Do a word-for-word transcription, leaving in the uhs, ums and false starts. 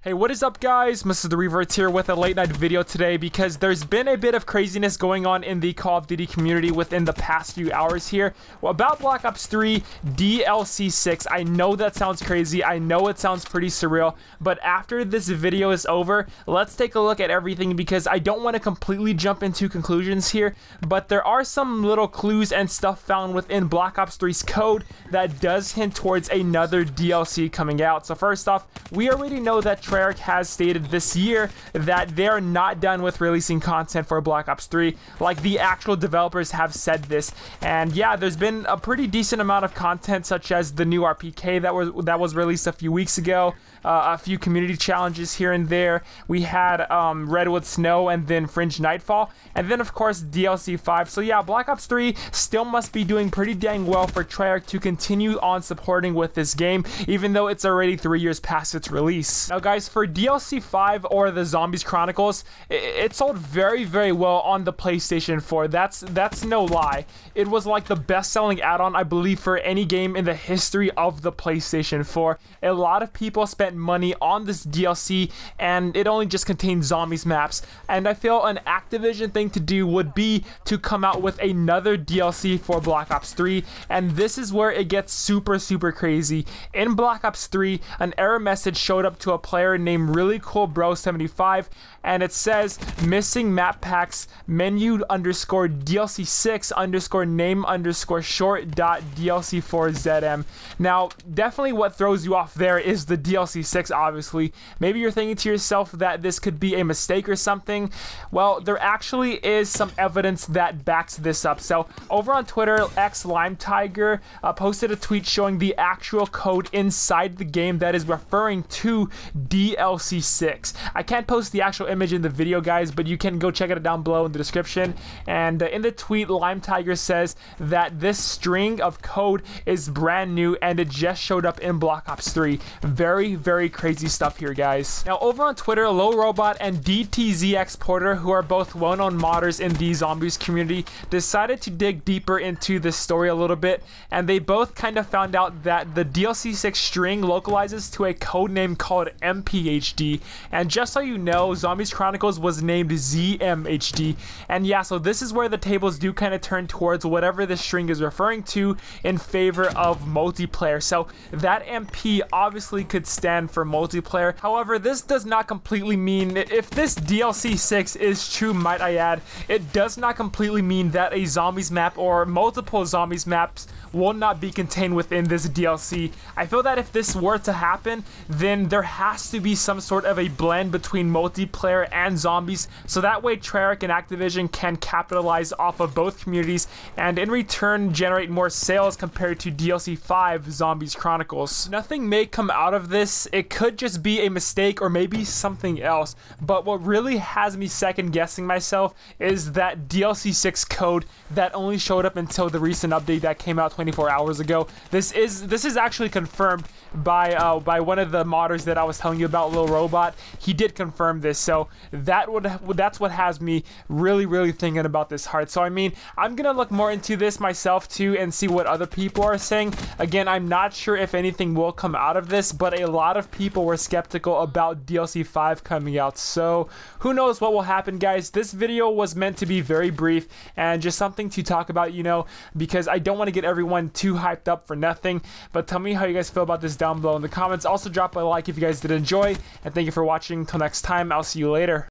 Hey, what is up guys? Mister TheRevertz here with a late night video today because there's been a bit of craziness going on in the Call of Duty community within the past few hours here. Well, about Black Ops three D L C six, I know that sounds crazy, I know it sounds pretty surreal, but after this video is over, let's take a look at everything because I don't want to completely jump into conclusions here, but there are some little clues and stuff found within Black Ops three's code that does hint towards another D L C coming out. So first off, we already know that Treyarch has stated this year that they're not done with releasing content for Black Ops three. Like, the actual developers have said this, and yeah, there's been a pretty decent amount of content, such as the new R P K that was that was released a few weeks ago, uh, a few community challenges here and there. We had um, Redwood Snow and then Fringe Nightfall, and then of course D L C five. So yeah, Black Ops three still must be doing pretty dang well for Treyarch to continue on supporting with this game, even though it's already three years past its release. Now guys, for D L C five, or the Zombies Chronicles, it, it sold very very well on the PlayStation four. That's that's no lie. It was like the best-selling add-on, I believe, for any game in the history of the PlayStation four. A lot of people spent money on this D L C, and it only just contains zombies maps, and I feel an Activision thing to do would be to come out with another D L C for Black Ops three, and this is where it gets super super crazy. In Black Ops three, an error message showed up to a player named Really Cool Bro seventy-five, and it says missing map packs menu underscore D L C six underscore name underscore short dot D L C four Z M. Now, definitely what throws you off there is the D L C six, obviously. Maybe you're thinking to yourself that this could be a mistake or something. Well, there actually is some evidence that backs this up. So over on Twitter, X Lime Tiger uh, posted a tweet showing the actual code inside the game that is referring to D L C six. I can't post the actual image in the video, guys, but you can go check it down below in the description. And uh, in the tweet, Lime Tiger says that this string of code is brand new and it just showed up in Black Ops three. Very very crazy stuff here, guys. Now over on Twitter, Low Robot and D T Z X Porter, who are both well-known modders in the zombies community, decided to dig deeper into this story a little bit, and they both kind of found out that the D L C six string localizes to a code name called M P H D, and just so you know, Zombies Chronicles was named Z M H D. And yeah, so this is where the tables do kind of turn towards whatever this string is referring to in favor of multiplayer. So that M P obviously could stand for multiplayer. However, this does not completely mean, if this D L C six is true, might I add, it does not completely mean that a zombies map or multiple zombies maps will not be contained within this D L C. I feel that if this were to happen, then there has to be some sort of a blend between multiplayer and zombies, so that way Treyarch and Activision can capitalize off of both communities and in return generate more sales compared to D L C five Zombies Chronicles. Nothing may come out of this. It could just be a mistake or maybe something else, but what really has me second guessing myself is that D L C six code that only showed up until the recent update that came out twenty-four hours ago. This is this is actually confirmed by uh, by one of the modders that I was telling you about, Lil Robot. He did confirm this, so that would that's what has me really really thinking about this hard. So I mean, I'm gonna look more into this myself too and see what other people are saying. Again, I'm not sure if anything will come out of this, but a lot of people were skeptical about D L C five coming out, so who knows what will happen, guys. This video was meant to be very brief and just something to talk about, you know, because I don't want to get everyone too hyped up for nothing. But tell me how you guys feel about this down below in the comments. Also drop a like if you guys did enjoy, and thank you for watching. Until next time, I'll see you later.